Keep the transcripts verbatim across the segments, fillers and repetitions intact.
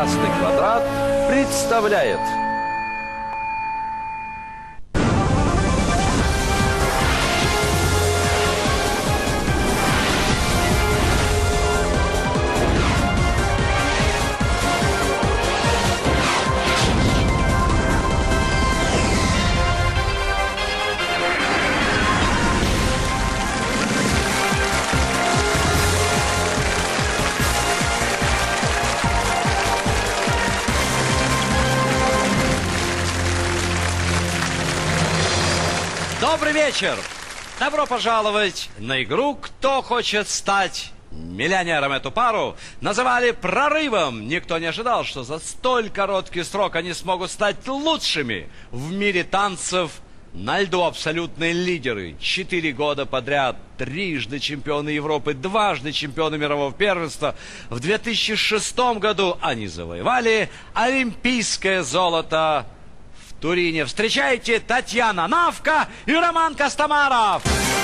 «Красный квадрат» представляет... Добрый вечер! Добро пожаловать на игру «Кто хочет стать миллионером?» Эту пару называли прорывом. Никто не ожидал, что за столь короткий срок они смогут стать лучшими в мире танцев на льду. Абсолютные лидеры. Четыре года подряд. Трижды чемпионы Европы, дважды чемпионы мирового первенства. В две тысячи шестом году они завоевали олимпийское золото в Турине. Встречайте, Татьяна Навка и Роман Костомаров.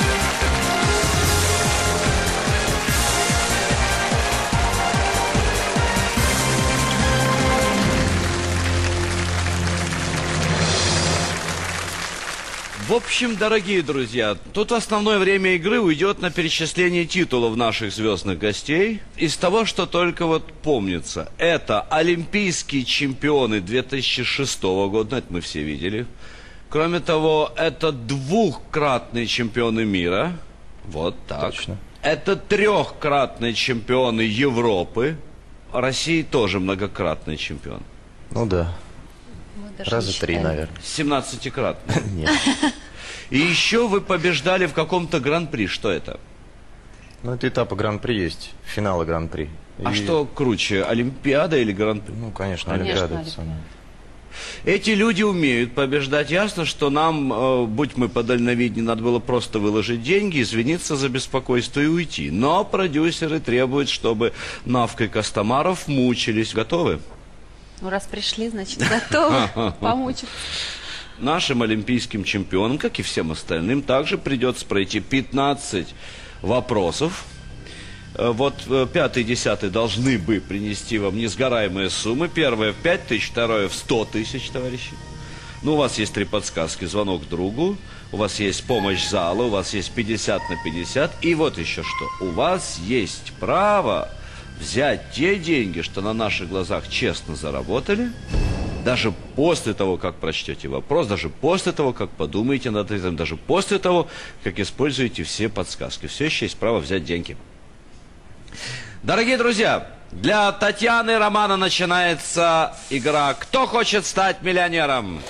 В общем, дорогие друзья, тут основное время игры уйдет на перечисление титулов наших звездных гостей. Из того, что только вот помнится, это олимпийские чемпионы две тысячи шестого года, это мы все видели. Кроме того, это двухкратные чемпионы мира, вот так. Точно. Это трехкратные чемпионы Европы. Россия тоже многократный чемпион. Ну да. Раза три, наверное. семнадцатикратный. Нет. И еще вы побеждали в каком-то гран-при. Что это? Ну, это этапы гран-при есть. Финалы гран-при. А И... что круче, Олимпиада или гран-при? Ну, конечно, Конечно, Олимпиада. Олимпиада. Эти люди умеют побеждать. Ясно, что нам, э, будь мы подальновиднее, надо было просто выложить деньги, извиниться за беспокойство и уйти. Но продюсеры требуют, чтобы Навка и Костомаров мучились. Готовы? Ну, раз пришли, значит, готовы помучиться. Нашим олимпийским чемпионам, как и всем остальным, также придется пройти пятнадцать вопросов. Вот пятый и десятый должны бы принести вам несгораемые суммы. Первое в пять тысяч, второе в сто тысяч, товарищи. Ну, у вас есть три подсказки. Звонок другу, у вас есть помощь зала, у вас есть пятьдесят на пятьдесят. И вот еще что. У вас есть право взять те деньги, что на наших глазах честно заработали, даже после того, как прочтете вопрос, даже после того, как подумаете над этим, даже после того, как используете все подсказки. Все еще есть право взять деньги. Дорогие друзья, для Татьяны и Романа начинается игра «Кто хочет стать миллионером?».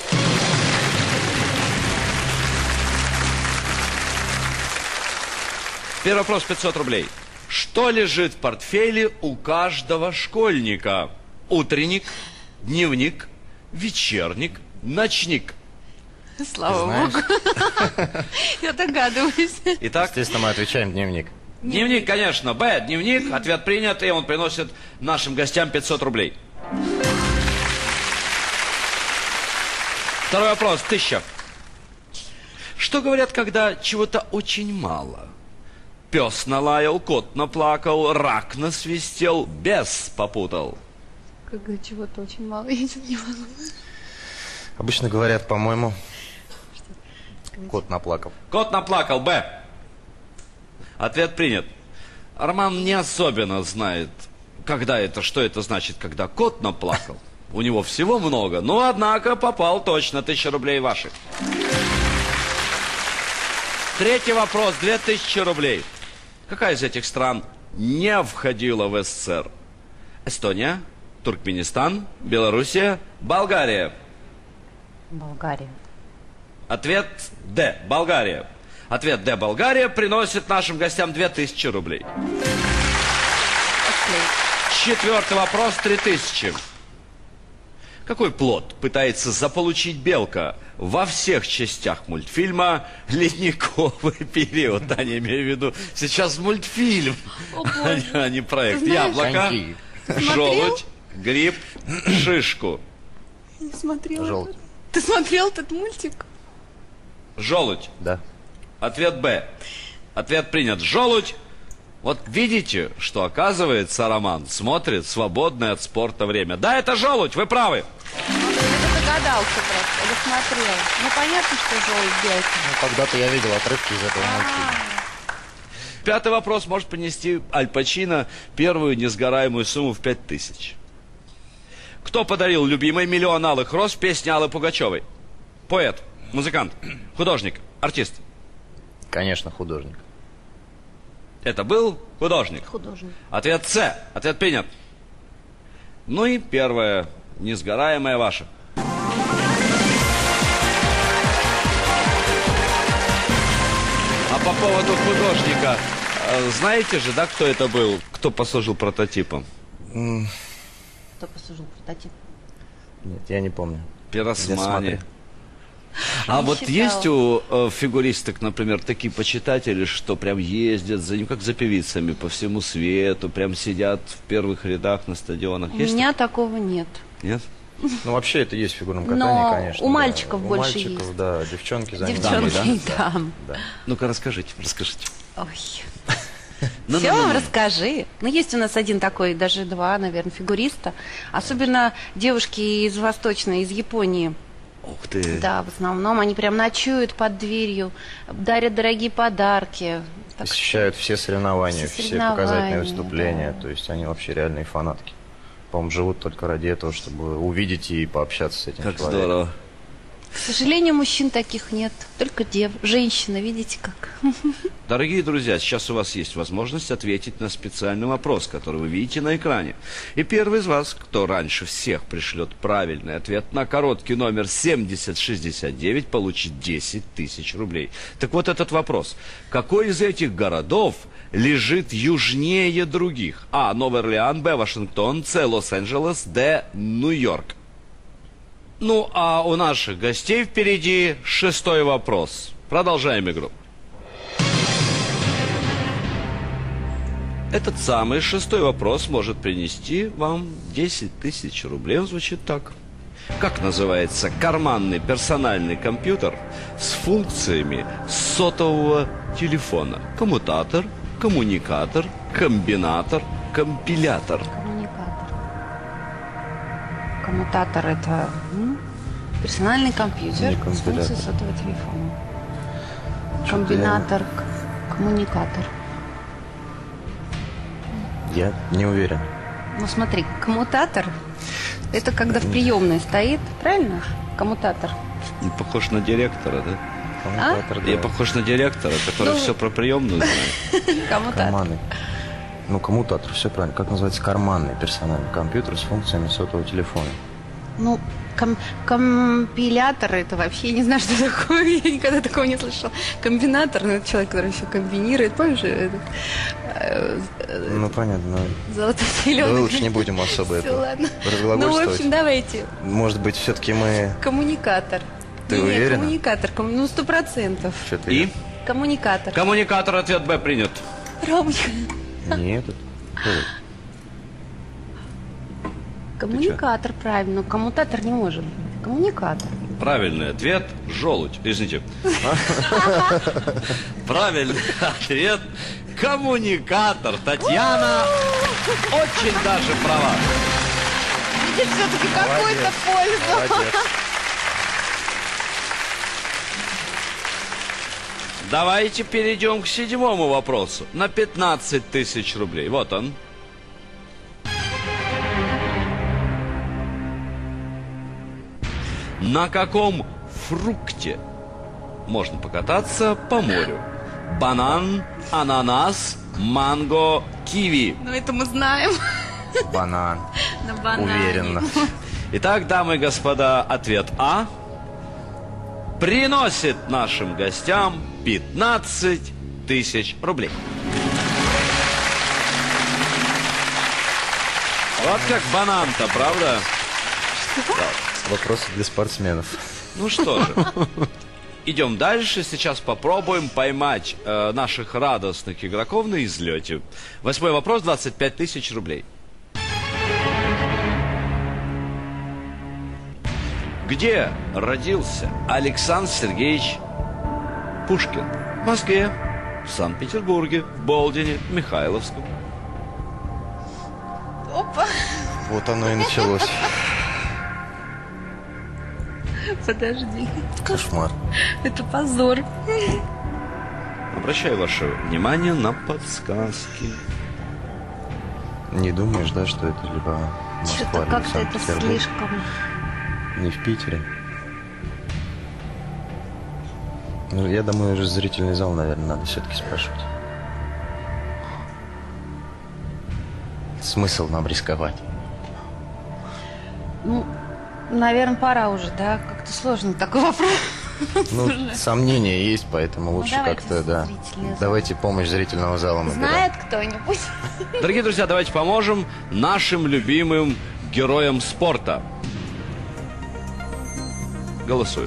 Первый вопрос, пятьсот рублей. Что лежит в портфеле у каждого школьника? Утренник, дневник, вечерник, ночник. Слава Богу. Я догадываюсь. Итак, естественно, мы отвечаем дневник. Дневник, конечно. Б. Дневник. Ответ принят, и он приносит нашим гостям пятьсот рублей. Второй вопрос. Тысяча. Что говорят, когда чего-то очень мало? Пес налаял, кот наплакал, рак насвистел, бес попутал. Когда чего-то очень мало, я не могу. Обычно говорят, по-моему, кот наплакал. Кот наплакал. Б. Ответ принят. Роман не особенно знает, когда это, что это значит, когда кот наплакал. У него всего много, но, однако, попал точно. Тысяча рублей ваших. Третий вопрос. Две тысячи рублей. Какая из этих стран не входила в СССР? Эстония, Туркменистан, Белоруссия, Болгария. Болгария. Ответ Д. Болгария. Ответ Д. Болгария приносит нашим гостям две тысячи рублей. Четвертый вопрос. Три тысячи. Какой плод пытается заполучить белка во всех частях мультфильма «Ледниковый период»? Да, не имею в виду сейчас мультфильм, а не проект. Яблоко, желудь, гриб, шишку. Я не смотрела. Желудь. Ты смотрел этот мультик? Желудь. Да. Ответ Б. Ответ принят. Желудь. Вот видите, что, оказывается, Роман смотрит свободное от спорта время. Да, это желудь, вы правы. Ну, ты догадался просто, или смотрел. Ну, понятно, что желудь белка. Ну, когда-то я видел отрывки из этого мультфильма. Пятый вопрос может принести Аль Пачино первую несгораемую сумму в пять тысяч. Кто подарил любимой миллион алых роз в песне Аллы Пугачевой? Поэт, музыкант, художник, артист. Конечно, художник. Это был художник. Художник. Ответ С. Ответ принят. Ну и первое, несгораемое ваше. А по поводу художника, э, знаете же, да, кто это был? Кто послужил прототипом? Кто послужил прототип? Нет, я не помню. Пиросмани. Я смотрю. А Не вот считал. есть у э, фигуристок, например, такие почитатели, что прям ездят за ним, как за певицами, по всему свету, прям сидят в первых рядах на стадионах. У Есть? меня такого нет. Нет? Ну, вообще, это есть в фигурном катании, Но конечно. у да. мальчиков у больше мальчиков, есть. да, девчонки за ними. Девчонки, Дамы, да. Да. Ну-ка расскажите, расскажите. Ой. Ну, Все ну, ну, вам ну. расскажи. Ну, есть у нас один такой, даже два, наверное, фигуриста. Особенно девушки из Восточной, из Японии. Ух ты. Да, в основном они прям ночуют под дверью, дарят дорогие подарки. Так что Посещают все соревнования, Все все, соревнования, показательные выступления. да. То есть они вообще реальные фанатки. По-моему, живут только ради этого, чтобы увидеть и пообщаться с этим Как человеком. здорово. К сожалению, мужчин таких нет. Только дев, женщины, видите как. Дорогие друзья, сейчас у вас есть возможность ответить на специальный вопрос, который вы видите на экране. И первый из вас, кто раньше всех пришлет правильный ответ на короткий номер семьдесят шестьдесят девять, получит десять тысяч рублей. Так вот этот вопрос. Какой из этих городов лежит южнее других? А. Новый Орлеан, Б. Вашингтон, С. Лос-Анджелес, Д. Нью-Йорк. Ну, а у наших гостей впереди шестой вопрос. Продолжаем игру. Этот самый шестой вопрос может принести вам десять тысяч рублей. Он звучит так. Как называется карманный персональный компьютер с функциями сотового телефона? Коммутатор, коммуникатор, комбинатор, компилятор. Коммуникатор. Коммутатор это м, персональный компьютер Не с компилятор. функцией сотового телефона. Комбинатор, к- коммуникатор. Я не уверен. Ну смотри, коммутатор это когда в приемной стоит, правильно? Коммутатор. Не похож на директора, да? Коммутатор, да. Я похож на директора, который Ну. все про приемную знает. Коммутатор. Карманный. Ну, коммутатор, все правильно. Как называется карманный персональный компьютер с функциями сотового телефона? Ну, ком- компилятор это вообще, я не знаю, что такое, я никогда такого не слышала. Комбинатор, ну, это человек, который все комбинирует, помнишь, этот, э, э, Ну, понятно. но золотой телефон. Давай лучше не будем особо Все, это ладно. Ну, в разглагольствовать. общем, давайте. Может быть, все-таки мы... Коммуникатор. Ты Не, не, уверена? коммуникатор, ком- ну, сто процентов. Что-то И? Коммуникатор. Коммуникатор, ответ Б принят. Ромочка. Нет. это- Ой, Коммуникатор, правильно. Но коммутатор не может быть. Коммуникатор. Правильный ответ – желудь. Извините. Правильный ответ – коммуникатор. Татьяна очень даже права. Видишь, все-таки какой-то польза. молодец. Давайте перейдем к седьмому вопросу. На пятнадцать тысяч рублей. Вот он. На каком фрукте можно покататься по морю? Банан, ананас, манго, киви. Ну, это мы знаем. Банан. На банане. Уверенно. Итак, дамы и господа, ответ А приносит нашим гостям пятнадцать тысяч рублей. Вот как банан-то, правда? Вопросы для спортсменов. Ну что же, идем дальше. Сейчас попробуем поймать э, наших радостных игроков на излете. Восьмой вопрос, двадцать пять тысяч рублей. Где родился Александр Сергеевич Пушкин? В Москве, В Санкт-Петербурге, в Болдине, в Михайловском. Опа. Вот оно и началось. Подожди. Кошмар. Это позор. Обращаю ваше внимание на подсказки. Не думаешь, да, что это либо Москва, Что-то либо как-то это Санкт-Петербург? слишком... Не в Питере. Ну, я думаю, уже зрительный зал, наверное, надо все-таки спрашивать. Смысл нам рисковать? Ну, наверное, пора уже, да? Как-то сложно такой вопрос. Ну, сомнения есть, поэтому лучше давайте как-то, да. зрительный зал. Давайте помощь зрительного зала наберем. Знает кто-нибудь? Дорогие друзья, давайте поможем нашим любимым героям спорта. Голосуем.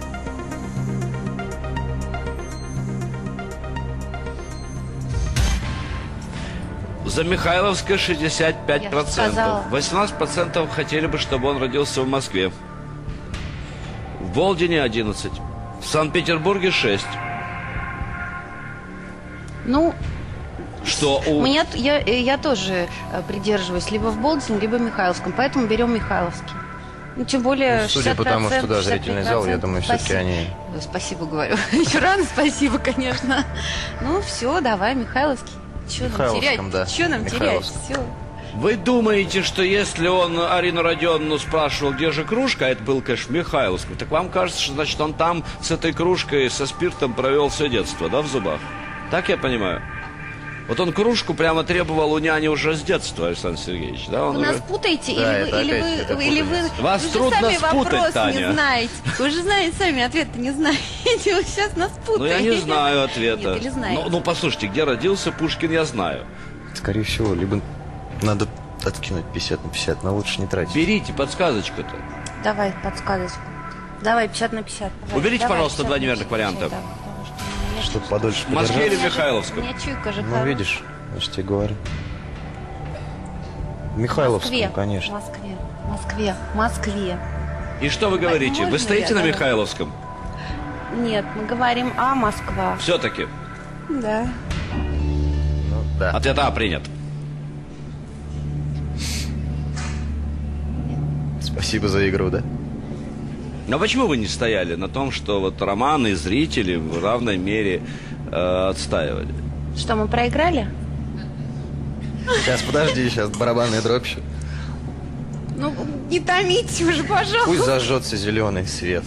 За Михайловское шестьдесят пять процентов. Я сказала. восемнадцать процентов хотели бы, чтобы он родился в Москве. В Болдине одиннадцать. В Санкт-Петербурге шесть. Ну, Что у... меня, т- я, э, я тоже э, придерживаюсь либо в Болдине, либо в Михайловском, поэтому берем Михайловский. Ну, тем более Ну, судя по тому, что, да, зрительный зал, я думаю, все-таки Спасибо. они... Ой, Спасибо, говорю. Еще рано спасибо, конечно. Ну, все, давай, Михайловский. Че нам Михайловском, терять? да. Че нам терять? Михайловском. Все. Вы думаете, что если он Арину Родионовну спрашивал, где же кружка, а это был, конечно, Михайловский, так вам кажется, что, значит, он там с этой кружкой, со спиртом провел все детство, да, в зубах? Так я понимаю? Вот он кружку прямо требовал у няни уже с детства, Александр Сергеевич, да? Он Вы нас уже... путаете, Да, или, это вы, или, опять какая-то вы, или вы... путаница. Вас вы же трудно сами спутать, вопрос Таня. не знаете. Вы же знаете сами, ответ не знаете. Вы сейчас нас путаете. Ну, я не знаю ответа. Нет, или знаете. Ну, ну, послушайте, где родился Пушкин, я знаю. Скорее всего, либо надо откинуть пятьдесят на пятьдесят, но лучше не тратить. Берите подсказочку-то. Давай, подсказочку. Давай, пятьдесят на пятьдесят. Давай, Уберите, давай, пожалуйста, пятьдесят два на неверных пятьдесят, варианта. да, потому что у меня Чтобы подольше В Москве подержать. или в Михайловском? У меня чуйка же Ну, хорошая. видишь, я же тебе говорю. В В Михайловском, Москве, конечно. В Москве, в Москве, в Москве. И что вы говорите? можно Вы стоите я, на да? Михайловском? Нет, мы говорим А, Москва. Все-таки. Да. Ну, да. Ответ А принят. Спасибо за игру, да? Но почему вы не стояли на том, что вот Роман и зрители в равной мере э, отстаивали? Что, мы проиграли? Сейчас, подожди, сейчас барабанный дробь еще. Ну, не томите уже, пожалуйста. Пусть зажжется зеленый свет.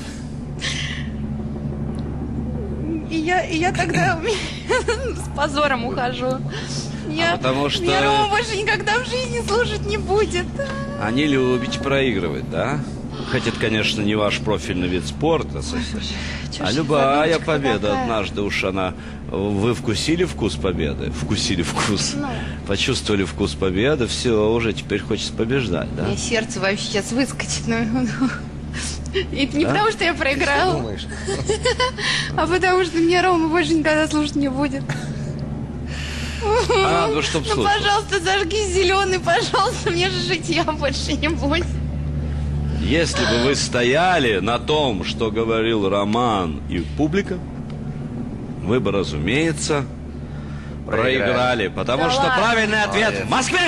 И я, и я тогда с позором ухожу. Я, потому что- Меня Рома больше никогда в жизни слушать не будет. А не любите проигрывать, да? Хотя это, конечно, не ваш профильный вид спорта совсем. Чё А ж любая задумчивая победа такая. однажды уж она... Вы вкусили вкус победы? Вкусили вкус. Ну. Почувствовали вкус победы, все, уже теперь хочется побеждать, У да? меня сердце вообще сейчас выскочит. Ну, и это не Да? потому, что я проиграла, Думаешь? а потому что меня Рома больше никогда слушать не будет. А надо, чтобы Ну, слушал. пожалуйста, зажги зеленый, пожалуйста, мне же житья больше не будет. Если бы вы стояли на том, что говорил Роман и публика, вы бы, разумеется, проиграли. Проиграли. Потому Да что ладно. правильный ответ Молодец. в Москве!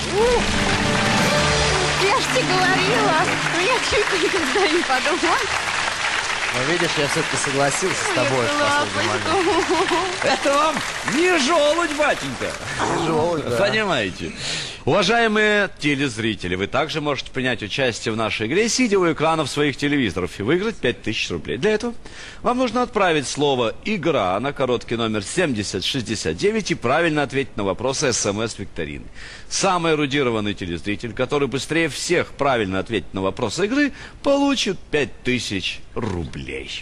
Я ж тебе говорила, но я чуть никогда не подумала. Ну, видишь, я все-таки согласился с тобой в последний момент. Это вам не желудь, батенька. Тяжелый, да. Понимаете? Уважаемые телезрители, вы также можете принять участие в нашей игре, сидя у экранов своих телевизоров, и выиграть пять тысяч рублей. Для этого вам нужно отправить слово «Игра» на короткий номер семьдесят шестьдесят девять и правильно ответить на вопросы СМС-викторины. Самый эрудированный телезритель, который быстрее всех правильно ответит на вопросы игры, получит пять тысяч рублей.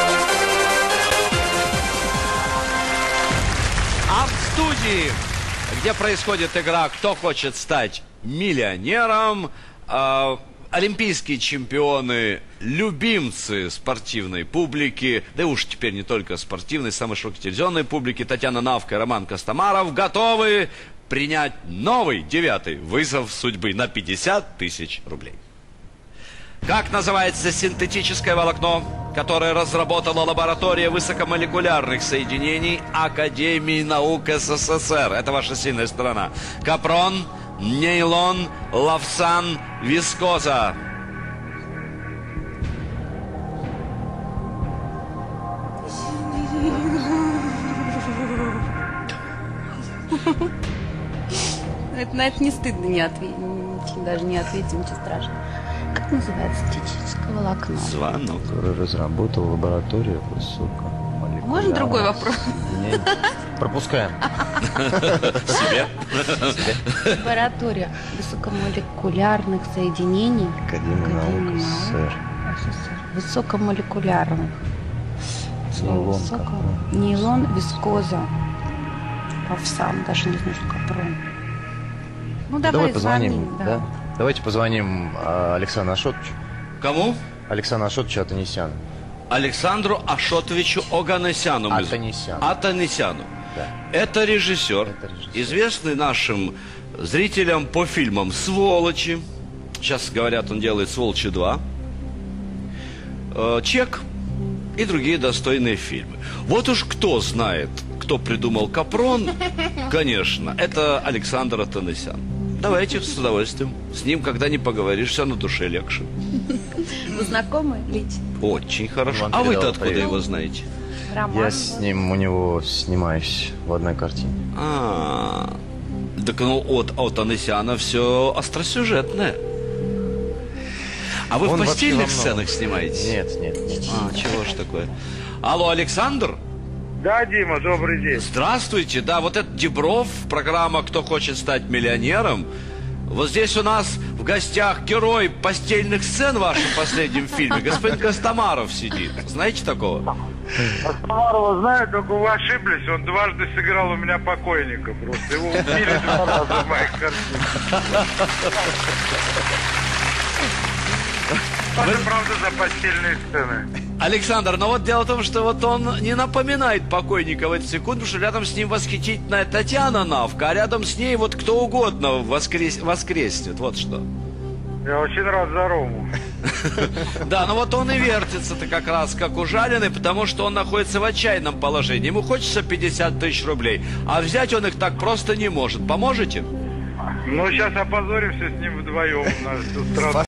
А в студии, где происходит игра «Кто хочет стать миллионером», э, олимпийские чемпионы, любимцы спортивной публики, да и уж теперь не только спортивной, самой широкой телевизионной публики, Татьяна Навка и Роман Костомаров готовы принять новый девятый вызов судьбы на пятьдесят тысяч рублей. Как называется синтетическое волокно, которое разработала лаборатория высокомолекулярных соединений Академии наук СССР? Это ваша сильная сторона. Капрон, нейлон, лавсан, вискоза. Это, на это не стыдно не ответить, даже не ответить, ничего страшного. Как называется синтетическое волокно? Звонок. Который разработал лабораторию высокомолекулярных... Можно другой вопрос? Не, пропускаем. Себе. Лаборатория высокомолекулярных соединений Академия наук СССР. СССР. Высокомолекулярных. Нейлон, Высоко- капрон. Нейлон, вискоза. Овсан, даже не знаю, что капрон. Ну, давай, Давай позвоним, звони, да? Давайте позвоним а, Александру Ашотовичу. Кому? Александру Ашотовичу Атанесяну. Александру Ашотовичу Оганесяну. мы- Атанесяну. Атанесяну. Да. Это режиссер, Это режиссер. известный нашим зрителям по фильмам «Сволочи». Сейчас, говорят, он делает «Сволочи два». э, «Чек» и другие достойные фильмы. Вот уж кто знает, кто придумал «Капрон», конечно, это Александр Атанесян. Давайте с удовольствием. С ним, когда не поговоришь, все на душе легче. Вы знакомы лично? Очень хорошо. Иван А вы-то передал откуда привет. его знаете? Роман. Я с ним у него снимаюсь в одной картине. А, так ну от, от Анесяна все остросюжетное. А вы Он в вообще постельных во многом. сценах снимаетесь? Нет, нет, нет. А, чего ж такое? Алло, Александр? Да, Дима, добрый день. Здравствуйте. Да, вот это Дебров, программа «Кто хочет стать миллионером». Вот здесь у нас в гостях герой постельных сцен в вашем последнем фильме. Господин Костомаров сидит. Знаете такого? Костомарова знаю, только вы ошиблись. Он дважды сыграл у меня покойника просто. Его убили два раза в моих картинах. Это правда за постельные сцены. Александр, но вот дело в том, что вот он не напоминает покойника в эту секунду, потому что рядом с ним восхитительная Татьяна Навка, а рядом с ней вот кто угодно воскрес... воскреснет. Вот что. Я очень рад за Рому. Да, ну вот он и вертится-то как раз как ужаленный, потому что он находится в отчаянном положении. Ему хочется пятьдесят тысяч рублей, а взять он их так просто не может. Поможете? Ну, сейчас опозоримся с ним вдвоем на всю страну.